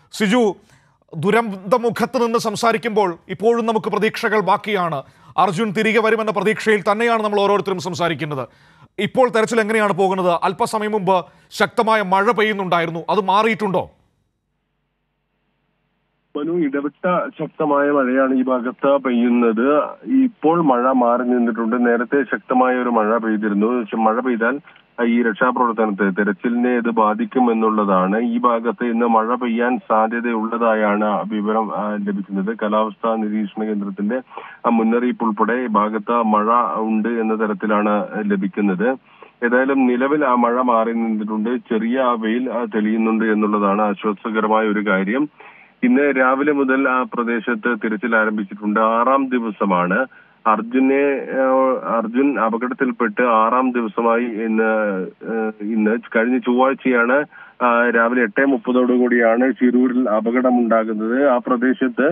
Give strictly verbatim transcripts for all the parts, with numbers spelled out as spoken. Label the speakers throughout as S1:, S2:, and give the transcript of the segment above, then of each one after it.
S1: സിജു, ദുരന്തമുഖത്ത് നിന്ന് സംസാരിക്കുമ്പോൾ ഇപ്പോഴും നമുക്ക് പ്രതീക്ഷകൾ ബാക്കിയാണ്. അർജുൻ തിരികെ വരുമെന്ന പ്രതീക്ഷയിൽ തന്നെയാണ് നമ്മൾ ഓരോരുത്തരും സംസാരിക്കുന്നത്. ഇപ്പോൾ തെരച്ചിൽ എങ്ങനെയാണ് പോകുന്നത്? അല്പസമയം മുമ്പ് ശക്തമായ മഴ പെയ്യുന്നുണ്ടായിരുന്നു, അത് മാറിയിട്ടുണ്ടോ?
S2: മനു, ഇടവിട്ട ശക്തമായ മഴയാണ് ഈ ഭാഗത്ത് പെയ്യുന്നത്. ഇപ്പോൾ മഴ മാറി നിന്നിട്ടുണ്ട്. നേരത്തെ ശക്തമായ ഒരു മഴ പെയ്തിരുന്നു. മഴ പെയ്താൽ ഈ രക്ഷാപ്രവർത്തനത്തെ തെരച്ചിലിനെ ഇത് ബാധിക്കും എന്നുള്ളതാണ്. ഈ ഭാഗത്ത് ഇന്ന് മഴ പെയ്യാൻ സാധ്യതയുള്ളതായാണ് വിവരം ലഭിക്കുന്നത്. കാലാവസ്ഥാ നിരീക്ഷണ കേന്ദ്രത്തിന്റെ മുന്നറിയിപ്പ് ഉൾപ്പെടെ ഈ ഭാഗത്ത് മഴ ഉണ്ട് എന്ന തരത്തിലാണ് ലഭിക്കുന്നത്. ഏതായാലും നിലവിൽ ആ മഴ മാറി നിന്നിട്ടുണ്ട്. ചെറിയ വെയിൽ തെളിയുന്നുണ്ട് എന്നുള്ളതാണ് ആശ്വാസകരമായ ഒരു കാര്യം. ഇന്ന് രാവിലെ മുതൽ ആ പ്രദേശത്ത് തിരച്ചിൽ ആരംഭിച്ചിട്ടുണ്ട്. ആറാം ദിവസമാണ്. അർജുനെ അർജുൻ അപകടത്തിൽപ്പെട്ട് ആറാം ദിവസമായി ഇന്ന് ഇന്ന് കഴിഞ്ഞ ചൊവ്വാഴ്ചയാണ് രാവിലെ എട്ടേ മുപ്പതോടുകൂടിയാണ് ശിരൂരിൽ അപകടമുണ്ടാകുന്നത്. ആ പ്രദേശത്ത്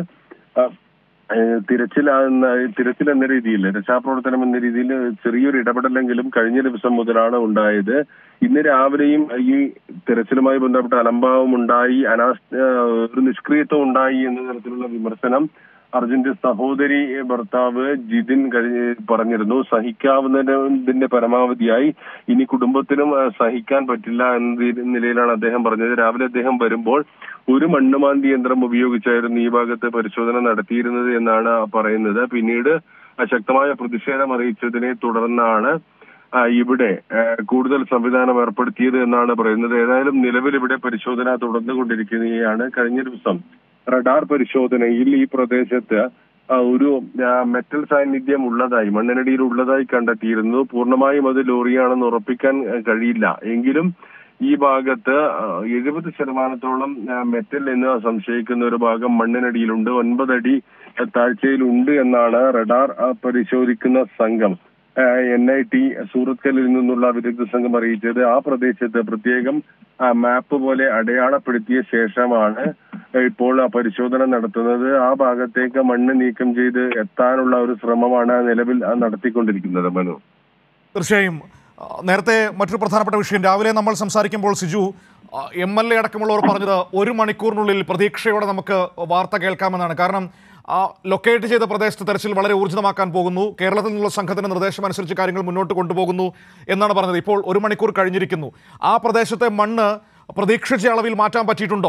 S2: തിരച്ചിൽ തിരച്ചിൽ എന്ന രീതിയിൽ, രക്ഷാപ്രവർത്തനം എന്ന രീതിയിൽ ചെറിയൊരു ഇടപെടലെങ്കിലും കഴിഞ്ഞ ദിവസം മുതലാണ് ഉണ്ടായത്. ഇന്ന് രാവിലെയും ഈ തിരച്ചിലുമായി ബന്ധപ്പെട്ട അലംഭാവം ഉണ്ടായി, അനാസ്ഥ ഒരു നിഷ്ക്രിയത്വം ഉണ്ടായി എന്ന തരത്തിലുള്ള വിമർശനം അർജുന്റെ സഹോദരി ഭർത്താവ് ജിതിൻ കഴിഞ്ഞ് പറഞ്ഞിരുന്നു. സഹിക്കാവുന്നതിന്റെ പരമാവധിയായി, ഇനി കുടുംബത്തിനും സഹിക്കാൻ പറ്റില്ല എന്ന നിലയിലാണ് അദ്ദേഹം പറഞ്ഞത്. രാവിലെ അദ്ദേഹം വരുമ്പോൾ ഒരു മണ്ണുമാന്തി യന്ത്രം ഉപയോഗിച്ചായിരുന്നു ഈ ഭാഗത്ത് പരിശോധന നടത്തിയിരുന്നത് എന്നാണ് പറയുന്നത്. പിന്നീട് ശക്തമായ പ്രതിഷേധം അറിയിച്ചതിനെ തുടർന്നാണ് ഇവിടെ കൂടുതൽ സംവിധാനം ഏർപ്പെടുത്തിയത് എന്നാണ് പറയുന്നത്. ഏതായാലും നിലവിൽ ഇവിടെ പരിശോധന തുടർന്നുകൊണ്ടിരിക്കുകയാണ്. കഴിഞ്ഞ ദിവസം റഡാർ പരിശോധനയിൽ ഈ പ്രദേശത്ത് ഒരു മെറ്റൽ സാന്നിധ്യം ഉള്ളതായി, മണ്ണിനടിയിൽ ഉള്ളതായി കണ്ടെത്തിയിരുന്നു. പൂർണ്ണമായും അത് ലോറിയാണെന്ന് ഉറപ്പിക്കാൻ കഴിയില്ല. എങ്കിലും ഈ ഭാഗത്ത് എഴുപത് ശതമാനത്തോളം മെറ്റൽ എന്ന് സംശയിക്കുന്ന ഒരു ഭാഗം മണ്ണിനടിയിലുണ്ട്. ഒൻപതടി താഴ്ചയിലുണ്ട് എന്നാണ് റഡാർ പരിശോധിക്കുന്ന സംഘം, എൻ ഐ ടി സൂറത്കലിൽ നിന്നുള്ള വിദഗ്ധ സംഘം അറിയിച്ചത്. ആ പ്രദേശത്ത് പ്രത്യേകം മാപ്പ് പോലെ അടയാളപ്പെടുത്തിയ ശേഷമാണ് ഇപ്പോൾ പരിശോധന നടത്തുന്നത്. ആ ഭാഗത്തേക്ക് മണ്ണ് നീക്കം ചെയ്ത് എത്താനുള്ള ഒരു ശ്രമമാണ് നിലവിൽ നടത്തിക്കൊണ്ടിരിക്കുന്നത്. മനു,
S1: തീർച്ചയായും നേരത്തെ മറ്റൊരു പ്രധാനപ്പെട്ട വിഷയം രാവിലെ നമ്മൾ സംസാരിക്കുമ്പോൾ സിജു, എം എൽ എ അടക്കമുള്ളവർ പറഞ്ഞത് ഒരു മണിക്കൂറിനുള്ളിൽ പ്രതീക്ഷയോടെ നമുക്ക് വാർത്ത കേൾക്കാമെന്നാണ്. കാരണം ആ ലൊക്കേറ്റ് ചെയ്ത പ്രദേശത്ത് തെരച്ചിൽ വളരെ ഊർജിതമാക്കാൻ പോകുന്നു, കേരളത്തിൽ നിന്നുള്ള സംഘത്തിന്റെ നിർദ്ദേശം അനുസരിച്ച് കാര്യങ്ങൾ മുന്നോട്ട് കൊണ്ടുപോകുന്നു എന്നാണ് പറഞ്ഞത്. ഇപ്പോൾ ഒരു മണിക്കൂർ കഴിഞ്ഞിരിക്കുന്നു. ആ പ്രദേശത്തെ മണ്ണ് പ്രതീക്ഷിച്ച അളവിൽ മാറ്റാൻ പറ്റിയിട്ടുണ്ടോ?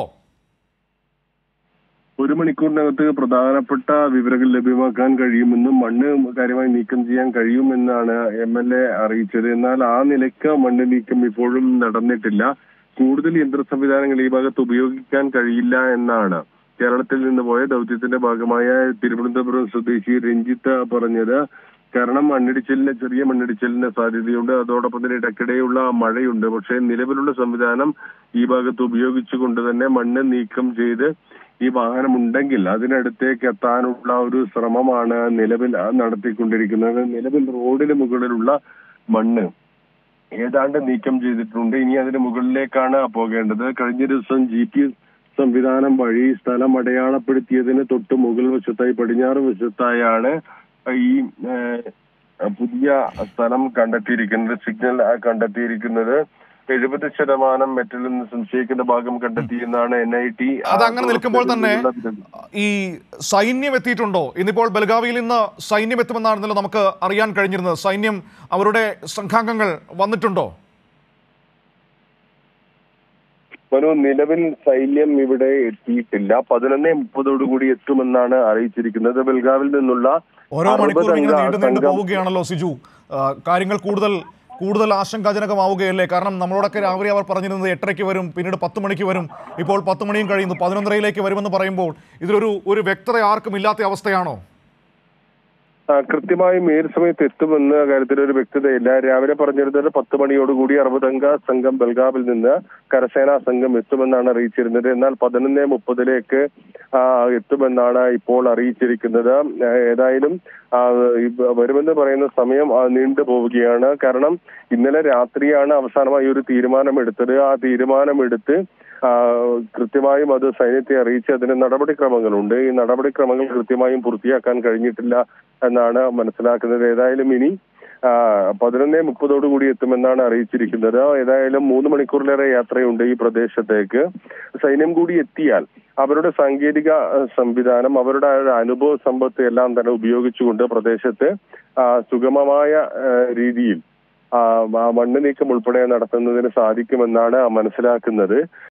S2: ഒരു മണിക്കൂറിനകത്ത് പ്രധാനപ്പെട്ട വിവരങ്ങൾ ലഭ്യമാക്കാൻ കഴിയുമെന്നും മണ്ണ് കാര്യമായി നീക്കം ചെയ്യാൻ കഴിയുമെന്നാണ് എം എൽ എ അറിയിച്ചത്. എന്നാൽ ആ നിലയ്ക്ക് മണ്ണ് നീക്കം ഇപ്പോഴും നടന്നിട്ടില്ല. കൂടുതൽ യന്ത്ര സംവിധാനങ്ങൾ ഈ ഭാഗത്ത് ഉപയോഗിക്കാൻ കഴിയില്ല എന്നാണ് കേരളത്തിൽ നിന്ന് പോയ ദൗത്യത്തിന്റെ ഭാഗമായ തിരുവനന്തപുരം സ്വദേശി രഞ്ജിത്ത് പറഞ്ഞത്. കാരണം മണ്ണിടിച്ചിലിന് ചെറിയ മണ്ണിടിച്ചിലിന് സാധ്യതയുണ്ട്, അതോടൊപ്പം തന്നെ ഇടയ്ക്കിടെയുള്ള മഴയുണ്ട്. പക്ഷേ നിലവിലുള്ള സംവിധാനം ഈ ഭാഗത്ത് ഉപയോഗിച്ചുകൊണ്ട് തന്നെ മണ്ണ് നീക്കം ചെയ്ത് ഈ വാഹനം ഉണ്ടെങ്കിൽ അതിനടുത്തേക്ക് എത്താനുള്ള ഒരു ശ്രമമാണ് നിലവിൽ നടത്തിക്കൊണ്ടിരിക്കുന്നത്. നിലവിൽ റോഡിന് മുകളിലുള്ള മണ്ണ് ഏതാണ്ട് നീക്കം ചെയ്തിട്ടുണ്ട്. ഇനി അതിന് മുകളിലേക്കാണ് പോകേണ്ടത്. കഴിഞ്ഞ ദിവസം ജി പി എസ് സംവിധാനം വഴി സ്ഥലം അടയാളപ്പെടുത്തിയതിന് തൊട്ട് മുകൾ വശത്തായി, പടിഞ്ഞാറ് വശത്തായാണ് ഈ പുതിയ സ്ഥലം കണ്ടെത്തിയിരിക്കുന്നത്, സിഗ്നൽ കണ്ടെത്തിയിരിക്കുന്നത്. എഴുപത് ശതമാനം മെറ്റൽ എന്ന് സംശയിക്കുന്ന ഭാഗം കണ്ടെത്തിയെന്നാണ് എൻ ഐ ടി.
S1: അതങ്ങനെ നിൽക്കുമ്പോൾ തന്നെ ഈ സൈന്യം എത്തിയിട്ടുണ്ടോ? ഇന്നിപ്പോൾ ബൽഗാവിയിൽ നിന്ന് സൈന്യം എത്തുമെന്നാണല്ലോ നമുക്ക് അറിയാൻ കഴിഞ്ഞിരുന്നത്. സൈന്യം, അവരുടെ സംഘാംഗങ്ങൾ വന്നിട്ടുണ്ടോ?
S2: മനു, നിലവിൽ സൈന്യം ഇവിടെ എത്തിയിട്ടില്ല. പതിനൊന്നേ മുപ്പതോടുകൂടി എത്തുമെന്നാണ് അറിയിച്ചിരിക്കുന്നത്. ബൽഗാവിൽ നിന്നുള്ള
S1: ഓരോ മണിക്കൂറും ഇങ്ങനെ നീണ്ടു നീണ്ടു പോവുകയാണല്ലോ സിജു. കാര്യങ്ങൾ കൂടുതൽ കൂടുതൽ ആശങ്കാജനകമാവുകയല്ലേ? കാരണം നമ്മളോടൊക്കെ രാവിലെ അവർ പറഞ്ഞിരുന്നത് എട്ടരയ്ക്ക് വരും, പിന്നീട് പത്ത് മണിക്ക് വരും, ഇപ്പോൾ പത്ത് മണിയും കഴിയുന്നു, പതിനൊന്നരയിലേക്ക് വരുമെന്ന് പറയുമ്പോൾ ഇതിലൊരു ഒരു വ്യക്തത ആർക്കും ഇല്ലാത്ത അവസ്ഥയാണോ?
S2: കൃത്യമായും ഏത് സമയത്ത് എത്തുമെന്ന കാര്യത്തിൽ ഒരു വ്യക്തതയില്ല. രാവിലെ പറഞ്ഞിരുന്നത് പത്ത് മണിയോടുകൂടി അറുപതംഗ സംഘം ബൽഗാവിൽ നിന്ന് കരസേനാ സംഘം എത്തുമെന്നാണ് അറിയിച്ചിരുന്നത്. എന്നാൽ പതിനൊന്നേ മുപ്പതിലേക്ക് എത്തുമെന്നാണ് ഇപ്പോൾ അറിയിച്ചിരിക്കുന്നത്. ഏതായാലും വരുമെന്ന് പറയുന്ന സമയം നീണ്ടു പോവുകയാണ്. കാരണം ഇന്നലെ രാത്രിയാണ് അവസാനമായി ഒരു തീരുമാനമെടുത്തത്. ആ തീരുമാനമെടുത്ത് കൃത്യമായും അത് സൈന്യത്തെ അറിയിച്ച് അതിന് നടപടിക്രമങ്ങളുണ്ട്. ഈ നടപടിക്രമങ്ങൾ കൃത്യമായും പൂർത്തിയാക്കാൻ കഴിഞ്ഞിട്ടില്ല എന്നാണ് മനസ്സിലാക്കുന്നത്. ഏതായാലും ഇനി പതിനൊന്നേ മുപ്പതോടു കൂടി എത്തുമെന്നാണ് അറിയിച്ചിരിക്കുന്നത്. ഏതായാലും മൂന്ന് മണിക്കൂറിലേറെ യാത്രയുണ്ട് ഈ പ്രദേശത്തേക്ക്. സൈന്യം കൂടി എത്തിയാൽ അവരുടെ സാങ്കേതിക സംവിധാനം, അവരുടെ അനുഭവ സമ്പത്ത് എല്ലാം തന്നെ ഉപയോഗിച്ചുകൊണ്ട് പ്രദേശത്ത് സുഗമമായ രീതിയിൽ മണ്ണ് നീക്കം ഉൾപ്പെടെ നടത്തുന്നതിന് സാധിക്കുമെന്നാണ് മനസ്സിലാക്കുന്നത്.